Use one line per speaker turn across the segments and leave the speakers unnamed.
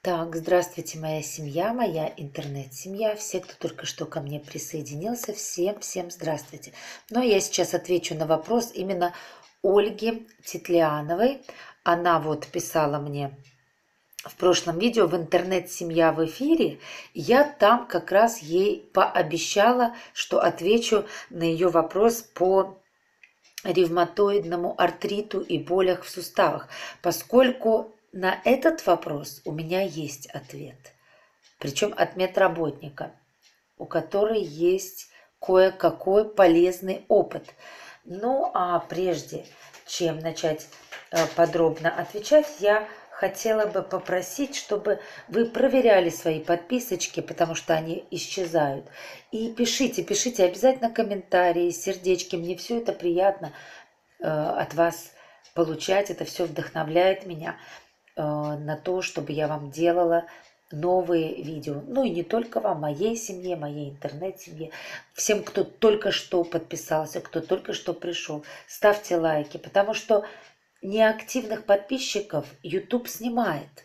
Так, здравствуйте, моя семья, моя интернет-семья, все, кто только что ко мне присоединился, всем здравствуйте. Но я сейчас отвечу на вопрос именно Ольги Титлиановой. Она вот писала мне в прошлом видео в интернет-семья в эфире. Я там как раз ей пообещала, что отвечу на ее вопрос по ревматоидному артриту и болях в суставах, поскольку на этот вопрос у меня есть ответ, причем от медработника, у которой есть кое-какой полезный опыт. Ну а прежде чем начать подробно отвечать, я хотела бы попросить, чтобы вы проверяли свои подписочки, потому что они исчезают. И пишите обязательно комментарии, сердечки. Мне все это приятно от вас получать. Это все вдохновляет меня на то, чтобы я вам делала новые видео. Ну и не только вам, моей семье, моей интернет-семье, всем, кто только что подписался, кто только что пришел. Ставьте лайки, потому что неактивных подписчиков YouTube снимает.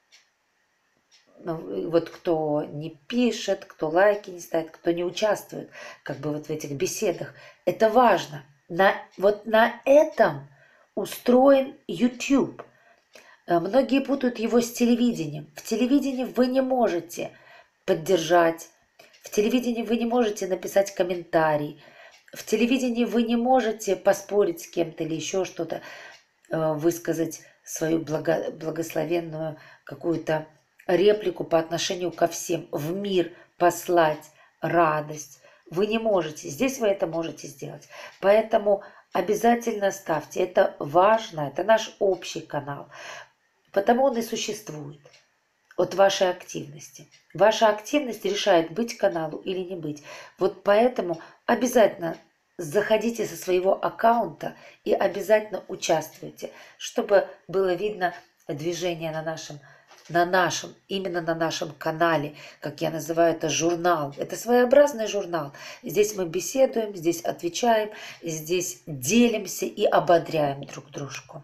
Ну, вот кто не пишет, кто лайки не ставит, кто не участвует как бы вот в этих беседах. Это важно. Вот на этом устроен YouTube. Многие путают его с телевидением. В телевидении вы не можете поддержать, в телевидении вы не можете написать комментарий, в телевидении вы не можете поспорить с кем-то или еще что-то, высказать свою благословенную какую-то реплику по отношению ко всем, в мир послать радость. Вы не можете, здесь вы это можете сделать. Поэтому обязательно ставьте, это важно, это наш общий канал. Потому он и существует от вашей активности. Ваша активность решает, быть каналу или не быть. Вот поэтому обязательно заходите со своего аккаунта и обязательно участвуйте, чтобы было видно движение именно на нашем канале, как я называю это, журнал. Это своеобразный журнал. Здесь мы беседуем, здесь отвечаем, здесь делимся и ободряем друг дружку.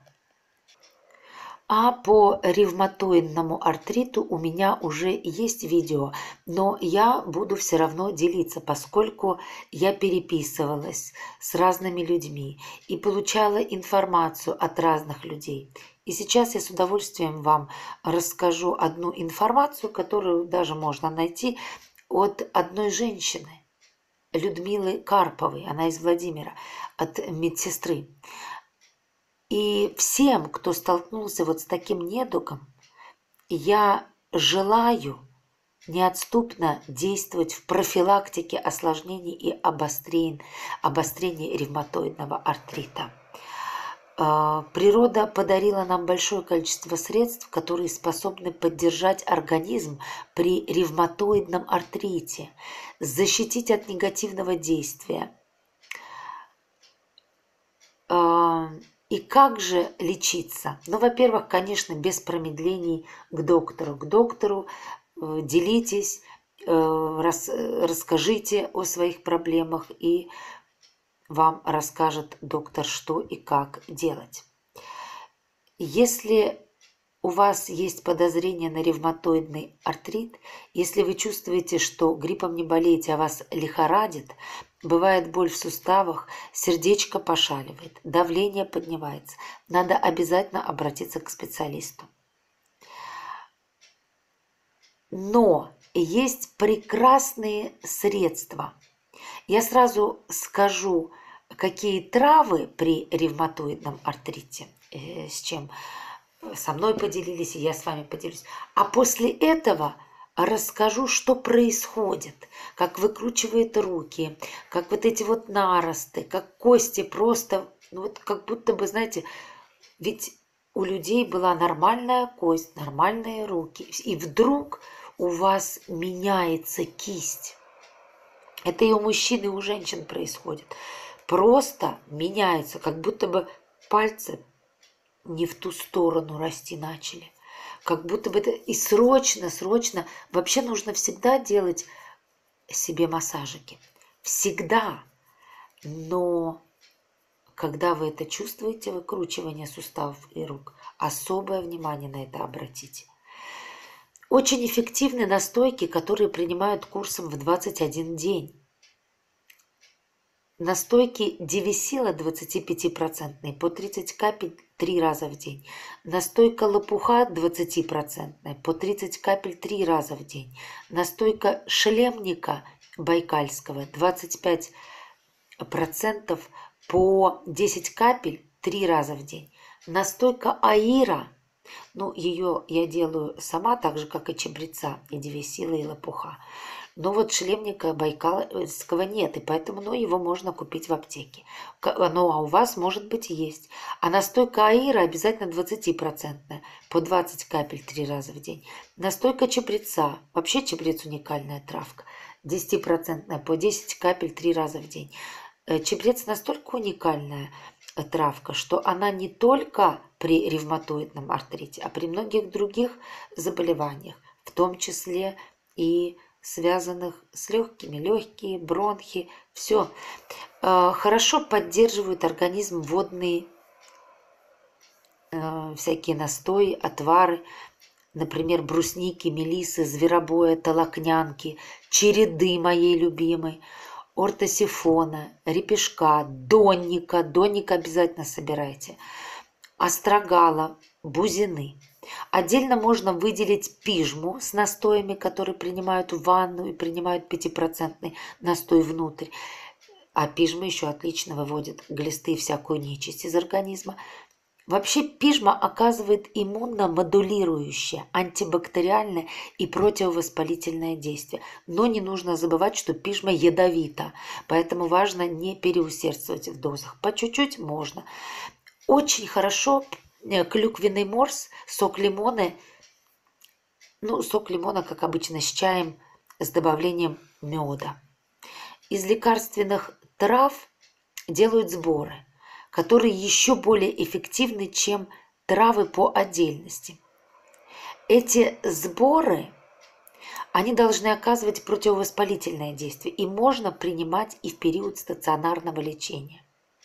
А по ревматоидному артриту у меня уже есть видео, но я буду все равно делиться, поскольку я переписывалась с разными людьми и получала информацию от разных людей. И сейчас я с удовольствием вам расскажу одну информацию, которую даже можно найти от одной женщины, Людмилы Карповой, она из Владимира, от медсестры. И всем, кто столкнулся вот с таким недугом, я желаю неотступно действовать в профилактике осложнений и обострения ревматоидного артрита. Природа подарила нам большое количество средств, которые способны поддержать организм при ревматоидном артрите, защитить от негативного действия. И как же лечиться? Ну, во-первых, конечно, без промедлений к доктору. К доктору делитесь, расскажите о своих проблемах, и вам расскажет доктор, что и как делать. Если у вас есть подозрение на ревматоидный артрит, если вы чувствуете, что гриппом не болеете, а вас лихорадит, бывает боль в суставах, сердечко пошаливает, давление поднимается, надо обязательно обратиться к специалисту. Но есть прекрасные средства. Я сразу скажу, какие травы при ревматоидном артрите, с чем со мной поделились, и я с вами поделюсь. А после этого расскажу, что происходит, как выкручивает руки, как вот эти вот наросты, как кости просто, ну вот как будто бы, знаете, ведь у людей была нормальная кость, нормальные руки, и вдруг у вас меняется кисть. Это и у мужчин, и у женщин происходит. Просто меняется, как будто бы пальцы не в ту сторону расти начали. Как будто бы это и срочно. Вообще нужно всегда делать себе массажики. Всегда. Но когда вы это чувствуете, выкручивание суставов и рук, особое внимание на это обратите. Очень эффективны настойки, которые принимают курсом в 21 день. Настойки Девисила 25% по 30 капель 3 раза в день. Настойка лопуха 20% по 30 капель 3 раза в день. Настойка шлемника байкальского 25% по 10 капель 3 раза в день. Настойка аира, ну ее я делаю сама, так же как и чабреца, и Девисила, и лопуха. Но вот шлемника байкальского нет, и поэтому его можно купить в аптеке. Ну, а у вас, может быть, есть. А настойка аира обязательно 20%, по 20 капель 3 раза в день. Настойка чабреца, вообще чабрец уникальная травка, 10% по 10 капель 3 раза в день. Чабрец настолько уникальная травка, что она не только при ревматоидном артрите, а при многих других заболеваниях, в том числе и связанных с легкие, бронхи, все. Хорошо поддерживают организм водные всякие настои, отвары, например, брусники, мелисы, зверобоя, толокнянки, череды моей любимой, ортосифона, репешка, донника. Донник обязательно собирайте. Острогала, бузины. Отдельно можно выделить пижму с настоями, которые принимают в ванну и принимают 5% настой внутрь. А пижма еще отлично выводит глисты и всякую нечисть из организма. Вообще пижма оказывает иммуномодулирующее, антибактериальное и противовоспалительное действие. Но не нужно забывать, что пижма ядовита, поэтому важно не переусердствовать в дозах. По чуть-чуть можно. Очень хорошо клюквенный морс, сок лимона. Ну, сок лимона, как обычно, с чаем, с добавлением меда. Из лекарственных трав делают сборы, которые еще более эффективны, чем травы по отдельности. Эти сборы, они должны оказывать противовоспалительное действие, и можно принимать и в период стационарного лечения.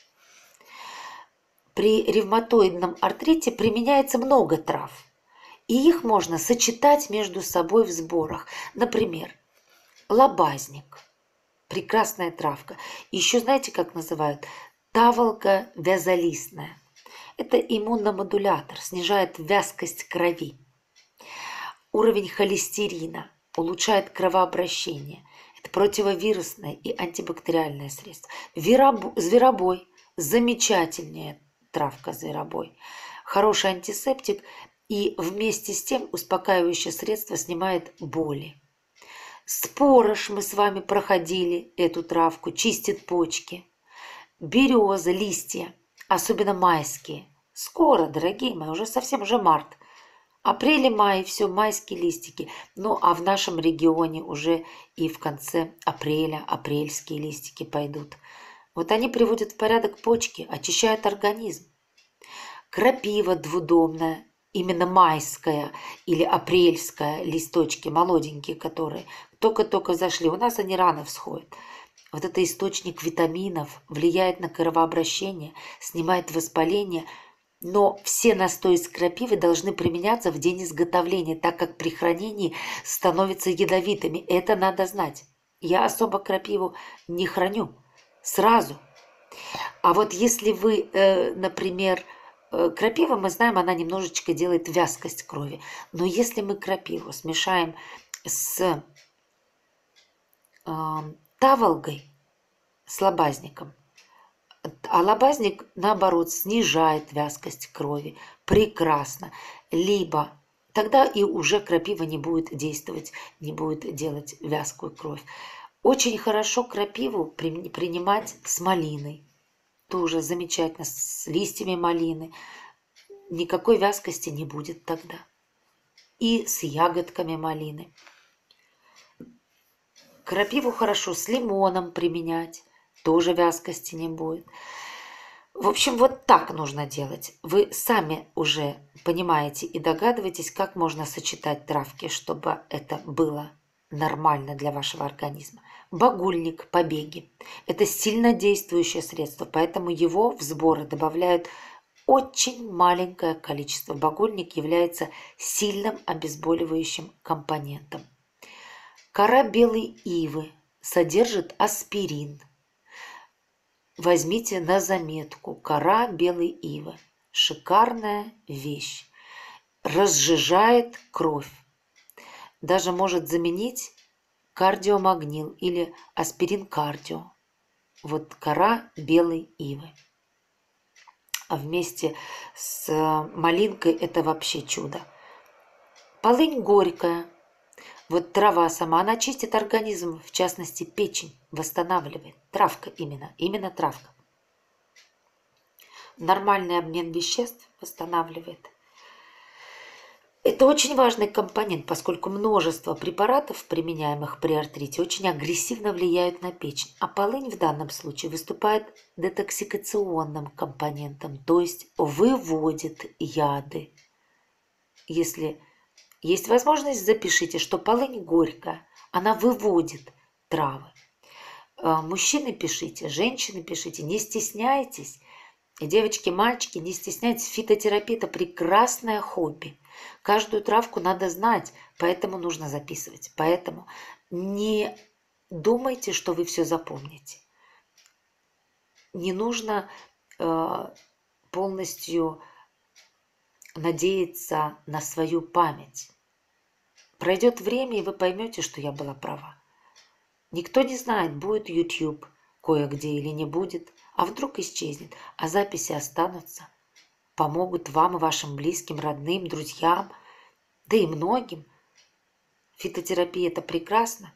При ревматоидном артрите применяется много трав, и их можно сочетать между собой в сборах. Например, лобазник – прекрасная травка. Еще знаете, как называют? Таволга вязолистная. Это иммуномодулятор, снижает вязкость крови. Уровень холестерина, улучшает кровообращение. Это противовирусное и антибактериальное средство. Зверобой – замечательная травка зверобой. Хороший антисептик и вместе с тем успокаивающее средство снимает боли. Спорож мы с вами проходили эту травку, чистит почки. Береза, листья, особенно майские. Скоро, дорогие мои, уже совсем уже март. Апрель и май, все, майские листики. Ну, а в нашем регионе уже и в конце апреля апрельские листики пойдут. Вот они приводят в порядок почки, очищают организм. Крапива двудомная, именно майская или апрельская, листочки молоденькие, которые только-только зашли. У нас они рано всходят. Вот это источник витаминов, влияет на кровообращение, снимает воспаление. Но все настои из крапивы должны применяться в день изготовления, так как при хранении становятся ядовитыми. Это надо знать. Я особо крапиву не храню сразу. А вот если вы, например, крапива, мы знаем, она немножечко делает вязкость крови. Но если мы крапиву смешаем с таволгой, с лобазником, а лобазник, наоборот, снижает вязкость крови. Прекрасно. Либо тогда и уже крапива не будет действовать, не будет делать вязкую кровь. Очень хорошо крапиву принимать с малиной. Тоже замечательно, с листьями малины. Никакой вязкости не будет тогда. И с ягодками малины. Крапиву хорошо с лимоном применять. Тоже вязкости не будет. В общем, вот так нужно делать. Вы сами уже понимаете и догадываетесь, как можно сочетать травки, чтобы это было нормально для вашего организма. Багульник, побеги. Это сильно действующее средство, поэтому его в сборы добавляют очень маленькое количество. Багульник является сильным обезболивающим компонентом. Кора белой ивы содержит аспирин. Возьмите на заметку. Кора белой ивы. Шикарная вещь. Разжижает кровь. Даже может заменить кардиомагнил или аспирин кардио. Вот кора белой ивы. А вместе с малинкой это вообще чудо. Полынь горькая. Вот трава сама, она чистит организм, в частности печень, восстанавливает. Травка именно травка. Нормальный обмен веществ восстанавливает. Это очень важный компонент, поскольку множество препаратов, применяемых при артрите, очень агрессивно влияют на печень. А полынь в данном случае выступает детоксикационным компонентом, то есть выводит яды. Если есть возможность, запишите, что полынь горькая, она выводит травы. Мужчины пишите, женщины пишите, не стесняйтесь. И девочки, мальчики, не стесняйтесь, фитотерапия – это прекрасное хобби. Каждую травку надо знать, поэтому нужно записывать. Поэтому не думайте, что вы все запомните. Не нужно полностью надеяться на свою память. Пройдет время, и вы поймете, что я была права. Никто не знает, будет YouTube кое-где или не будет, а вдруг исчезнет, а записи останутся, помогут вам и вашим близким, родным, друзьям, да и многим. Фитотерапия – это прекрасно.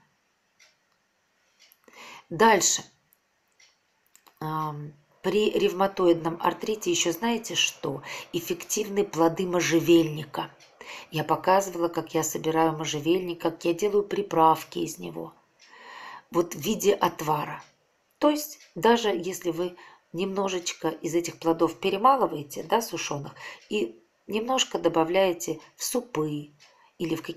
Дальше. При ревматоидном артрите еще знаете что? Эффективны плоды можжевельника. Я показывала, как я собираю можжевельник, как я делаю приправки из него. Вот в виде отвара. То есть даже если вы немножечко из этих плодов перемалываете, да, сушеных, и немножко добавляете в супы или в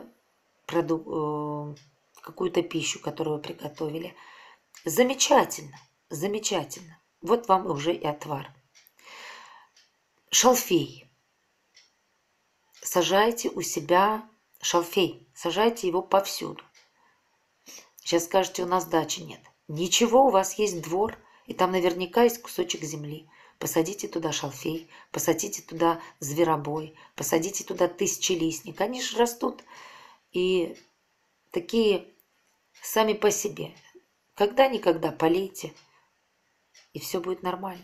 какую-то пищу, которую вы приготовили. Замечательно, замечательно. Вот вам уже и отвар. Шалфей. Сажайте у себя шалфей, сажайте его повсюду. Сейчас скажете, у нас дачи нет. Ничего, у вас есть двор, и там наверняка есть кусочек земли. Посадите туда шалфей, посадите туда зверобой, посадите туда тысячелистник. Они же растут и такие сами по себе. Когда-никогда полейте, и все будет нормально.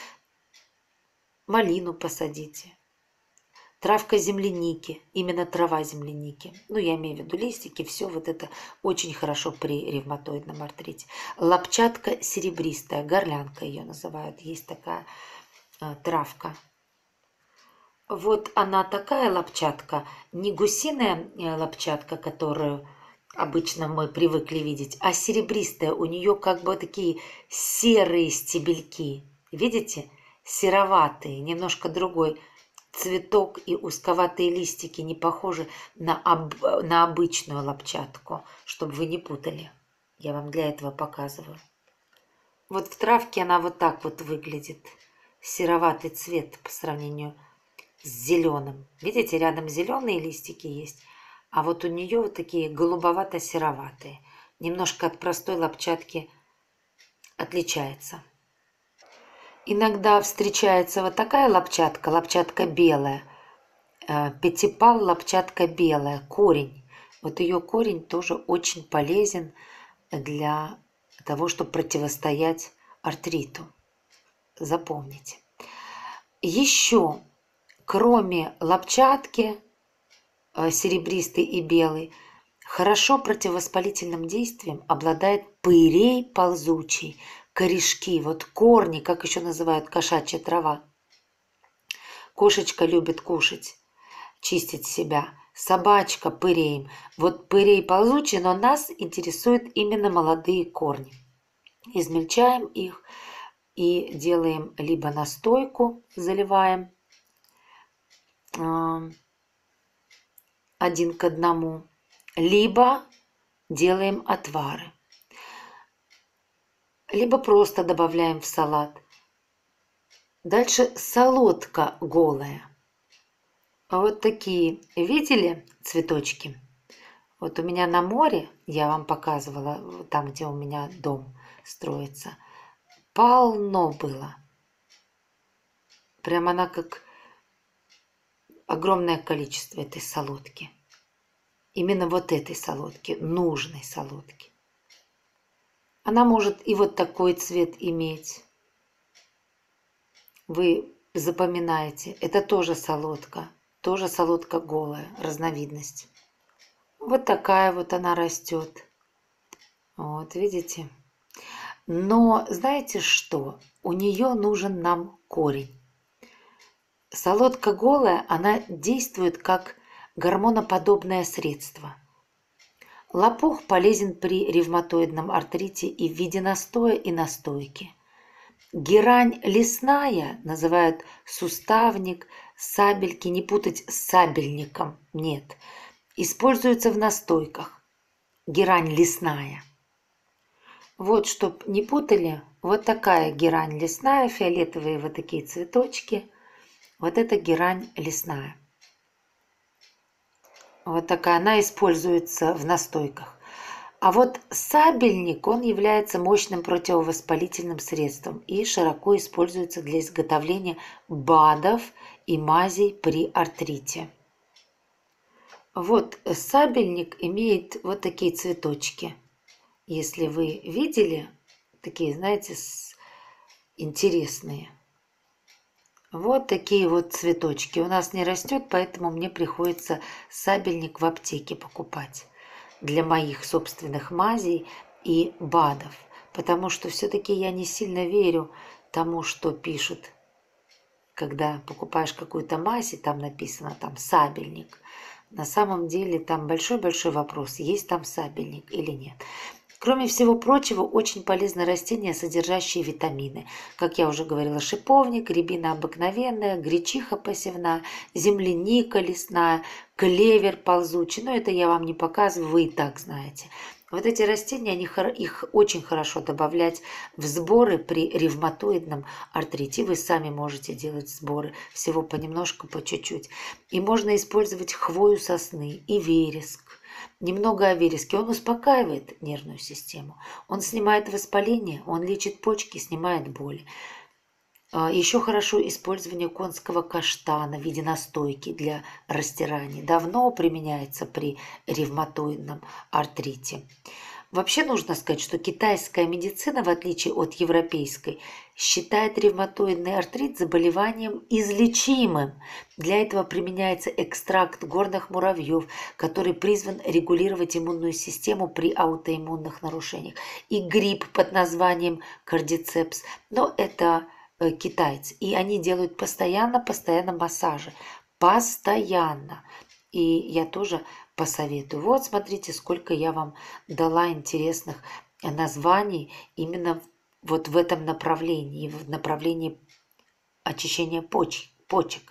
Малину посадите. Травка земляники, именно трава земляники. Ну, я имею в виду листики, все вот это очень хорошо при ревматоидном артрите. Лопчатка серебристая, горлянка ее называют, есть такая травка. Вот она такая лопчатка, не гусиная лопчатка, которую обычно мы привыкли видеть, а серебристая, у нее как бы такие серые стебельки. Видите? Сероватые, немножко другой цветок и узковатые листики, не похожи на обычную лопчатку, чтобы вы не путали. Я вам для этого показываю. Вот в травке она вот так вот выглядит. Сероватый цвет по сравнению с зеленым. Видите, рядом зеленые листики есть, а вот у нее вот такие голубовато-сероватые. Немножко от простой лопчатки отличается. Иногда встречается вот такая лопчатка, лопчатка белая, пятипал, лопчатка белая, корень. Вот ее корень тоже очень полезен для того, чтобы противостоять артриту. Запомните. Еще, кроме лопчатки, серебристый и белый, хорошо противовоспалительным действием обладает пырей ползучий, корешки, вот корни, как еще называют кошачья трава. Кошечка любит кушать, чистить себя. Собачка пыреем. Вот пырей ползучий, но нас интересуют именно молодые корни. Измельчаем их и делаем либо настойку, заливаем 1:1, либо делаем отвары, либо просто добавляем в салат. Дальше солодка голая. А вот такие, видели цветочки? Вот у меня на море, я вам показывала, там, где у меня дом строится, полно было. Прям она как огромное количество этой солодки. Именно вот этой солодки, нужной солодки. Она может и вот такой цвет иметь. Вы запоминаете, это тоже солодка голая, разновидность. Вот такая вот она растет. Вот, видите? Но знаете что? У нее нужен нам корень. Солодка голая, она действует как гормоноподобное средство. Лопух полезен при ревматоидном артрите и в виде настоя и настойки. Герань лесная называют суставник, сабельки, не путать с сабельником, нет. Используется в настойках. Герань лесная. Вот, чтоб не путали, вот такая герань лесная, фиолетовые вот такие цветочки. Вот это герань лесная. Вот такая, она используется в настойках. А вот сабельник, он является мощным противовоспалительным средством и широко используется для изготовления БАДов и мазей при артрите. Вот сабельник имеет вот такие цветочки. Если вы видели, такие, знаете, интересные. Вот такие вот цветочки. У нас не растет, поэтому мне приходится сабельник в аптеке покупать для моих собственных мазей и БАДов. Потому что все-таки я не сильно верю тому, что пишут, когда покупаешь какую-то мазь, и там написано там сабельник. На самом деле там большой-большой вопрос, есть там сабельник или нет. Кроме всего прочего, очень полезны растения, содержащие витамины. Как я уже говорила, шиповник, рябина обыкновенная, гречиха посевная, земляника лесная, клевер ползучий. Но это я вам не показываю, вы и так знаете. Вот эти растения, их очень хорошо добавлять в сборы при ревматоидном артрите. Вы сами можете делать сборы, всего понемножку, по чуть-чуть. И можно использовать хвою сосны и вереск. Немного о вереске. Он успокаивает нервную систему, он снимает воспаление, он лечит почки, снимает боли. Еще хорошо использование конского каштана в виде настойки для растирания. Давно применяется при ревматоидном артрите. Вообще нужно сказать, что китайская медицина, в отличие от европейской, считает ревматоидный артрит заболеванием излечимым. Для этого применяется экстракт горных муравьев, который призван регулировать иммунную систему при аутоиммунных нарушениях. И гриб под названием кардицепс. Но это китайцы. И они делают постоянно массажи. Постоянно. И я тоже посоветую. Вот смотрите, сколько я вам дала интересных названий именно вот в этом направлении, в направлении очищения почек.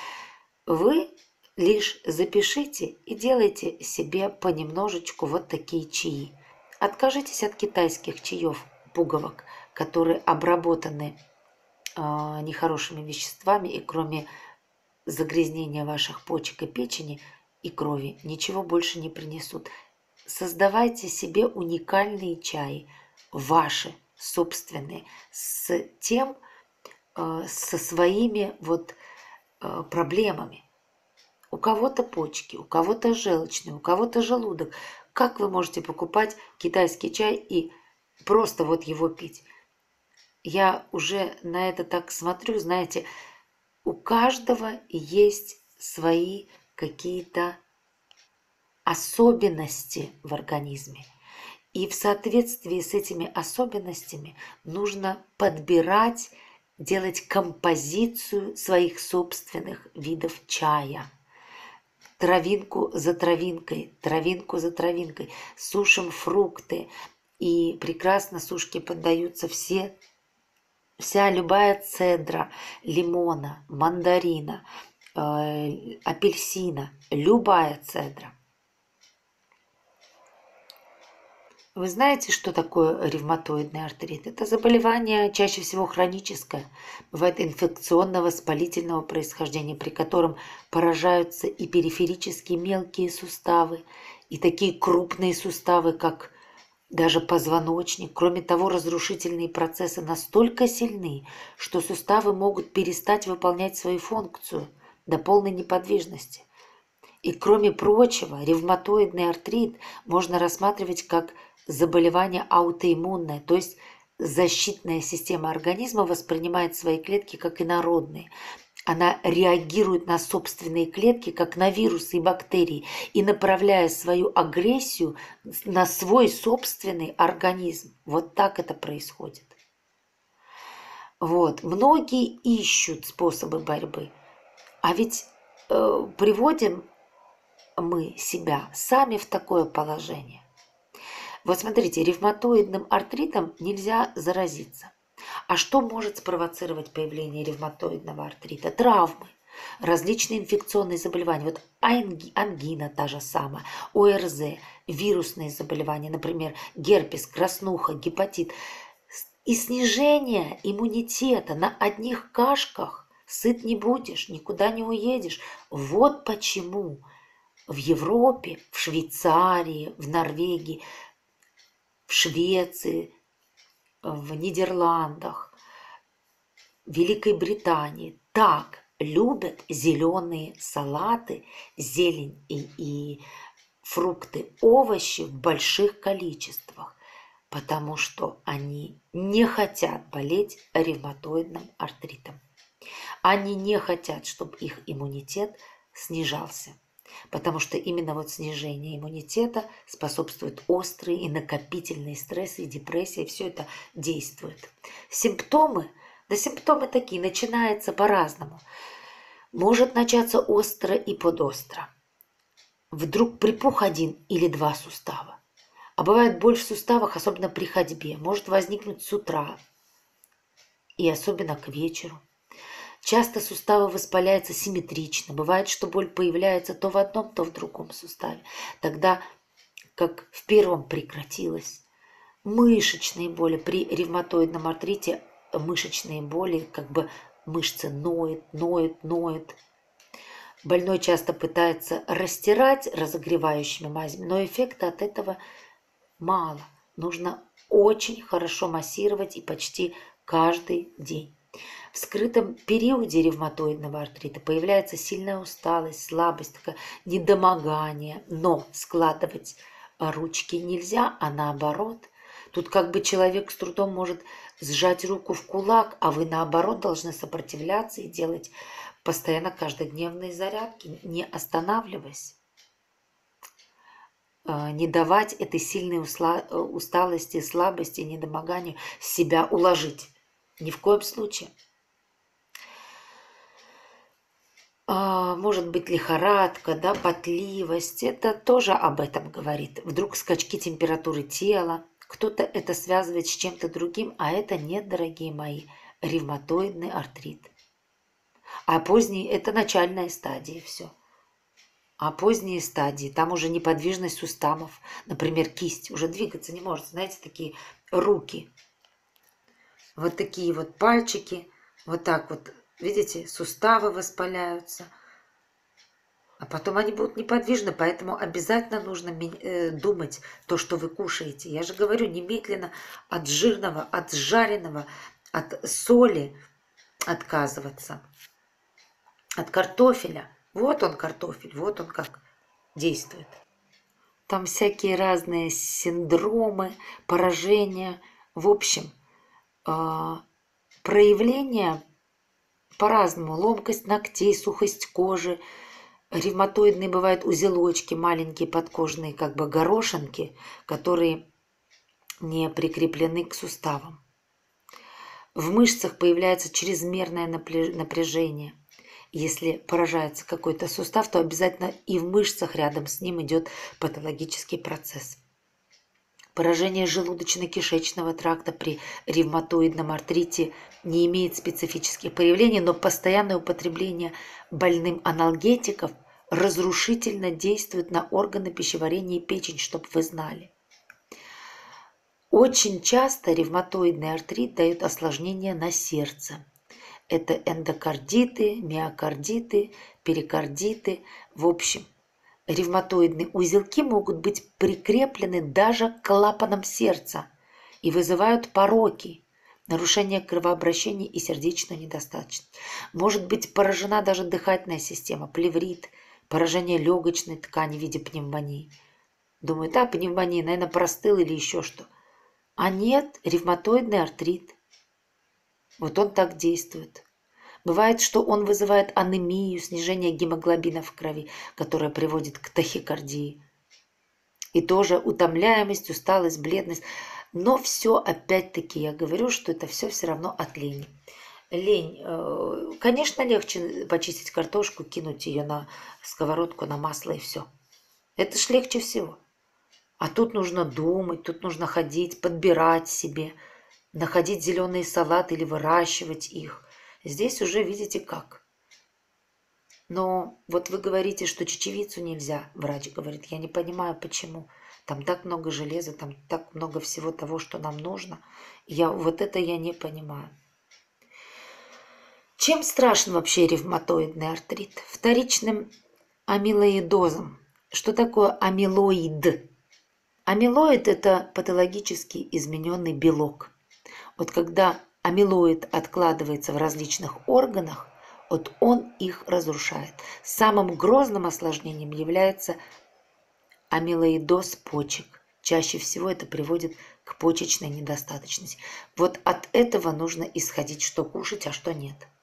Вы лишь запишите и делайте себе понемножечку вот такие чаи. Откажитесь от китайских чаев, пуговок, которые обработаны нехорошими веществами, и кроме загрязнения ваших почек и печени и крови ничего больше не принесут. Создавайте себе уникальные чаи, ваши собственные, с тем, со своими вот проблемами. У кого-то почки, у кого-то желчный, у кого-то желудок. Как вы можете покупать китайский чай и просто вот его пить? Я уже на это так смотрю, знаете, у каждого есть свои какие-то особенности в организме. И в соответствии с этими особенностями нужно подбирать, делать композицию своих собственных видов чая. Травинку за травинкой, травинку за травинкой. Сушим фрукты. И прекрасно сушке поддаются вся любая цедра лимона, мандарина, апельсина, любая цедра. Вы знаете, что такое ревматоидный артрит? Это заболевание чаще всего хроническое, бывает инфекционно-воспалительного происхождения, при котором поражаются и периферические мелкие суставы, и такие крупные суставы, как даже позвоночник. Кроме того, разрушительные процессы настолько сильны, что суставы могут перестать выполнять свою функцию до полной неподвижности. И кроме прочего, ревматоидный артрит можно рассматривать как заболевание аутоиммунное, то есть защитная система организма воспринимает свои клетки как инородные. Она реагирует на собственные клетки, как на вирусы и бактерии, и направляя свою агрессию на свой собственный организм. Вот так это происходит. Вот. Многие ищут способы борьбы, а ведь приводим мы себя сами в такое положение. Вот смотрите, ревматоидным артритом нельзя заразиться. А что может спровоцировать появление ревматоидного артрита? Травмы, различные инфекционные заболевания. Вот ангина та же самая, ОРЗ, вирусные заболевания, например, герпес, краснуха, гепатит. И снижение иммунитета на одних кашках сыт не будешь, никуда не уедешь. Вот почему в Европе, в Швейцарии, в Норвегии, в Швеции, в Нидерландах, в Великой Британии так любят зеленые салаты, зелень и фрукты, овощи в больших количествах, потому что они не хотят болеть ревматоидным артритом. Они не хотят, чтобы их иммунитет снижался. Потому что именно вот снижение иммунитета способствует острые и накопительные стрессы, и депрессия, и все это действует. Симптомы, да симптомы такие, начинаются по-разному. Может начаться остро и подостро. Вдруг припух один или два сустава. А бывает боль в суставах, особенно при ходьбе. Может возникнуть с утра и особенно к вечеру. Часто суставы воспаляются симметрично. Бывает, что боль появляется то в одном, то в другом суставе. Тогда, как в первом прекратилась. Мышечные боли. При ревматоидном артрите мышечные боли, как бы мышцы ноют. Больной часто пытается растирать разогревающими мазями, но эффекта от этого мало. Нужно очень хорошо массировать и почти каждый день. В скрытом периоде ревматоидного артрита появляется сильная усталость, слабость, такое недомогание. Но складывать ручки нельзя, а наоборот. Тут как бы человек с трудом может сжать руку в кулак, а вы наоборот должны сопротивляться и делать постоянно каждодневные зарядки, не останавливаясь. Не давать этой сильной усталости, слабости, недомоганию себя уложить. Ни в коем случае. Может быть лихорадка, да, потливость. Это тоже об этом говорит. Вдруг скачки температуры тела. Кто-то это связывает с чем-то другим, а это нет, дорогие мои, ревматоидный артрит. А поздний – это начальная стадия, все. А поздние стадии, там уже неподвижность суставов, например, кисть, уже двигаться не может. Знаете, такие руки, вот такие вот пальчики, вот так вот, видите, суставы воспаляются. А потом они будут неподвижны, поэтому обязательно нужно думать то, что вы кушаете. Я же говорю, немедленно от жирного, от жареного, от соли отказываться. От картофеля. Вот он картофель, вот он как действует. Там всякие разные синдромы, поражения. В общем, проявления по-разному. Ломкость ногтей, сухость кожи. Ревматоидные бывают узелочки, маленькие подкожные, как бы горошинки, которые не прикреплены к суставам. В мышцах появляется чрезмерное напряжение. Если поражается какой-то сустав, то обязательно и в мышцах рядом с ним идет патологический процесс. Поражение желудочно-кишечного тракта при ревматоидном артрите не имеет специфических проявлений, но постоянное употребление больным анальгетиков разрушительно действует на органы пищеварения и печень, чтобы вы знали. Очень часто ревматоидный артрит дает осложнения на сердце. Это эндокардиты, миокардиты, перикардиты. В общем, ревматоидные узелки могут быть прикреплены даже к клапанам сердца и вызывают пороки, нарушение кровообращения и сердечную недостаточность. Может быть поражена даже дыхательная система, плеврит, поражение легочной ткани в виде пневмонии. Думаю, да, пневмония, наверное, простыл или еще что. А нет, ревматоидный артрит. Вот он так действует. Бывает, что он вызывает анемию, снижение гемоглобина в крови, которое приводит к тахикардии. И тоже утомляемость, усталость, бледность. Но все, опять-таки, я говорю, что это все равно от лени. Лень. Конечно, легче почистить картошку, кинуть ее на сковородку, на масло и все. Это ж легче всего. А тут нужно думать, тут нужно ходить, подбирать себе, находить зеленые салаты или выращивать их. Здесь уже видите как. Но вот вы говорите, что чечевицу нельзя, врач говорит. Я не понимаю, почему. Там так много железа, там так много всего того, что нам нужно. Вот это я не понимаю. Чем страшен вообще ревматоидный артрит? Вторичным амилоидозом. Что такое амилоид? Амилоид – это патологически измененный белок. Вот когда амилоид откладывается в различных органах, вот он их разрушает. Самым грозным осложнением является амилоидоз почек. Чаще всего это приводит к почечной недостаточности. Вот от этого нужно исходить, что кушать, а что нет.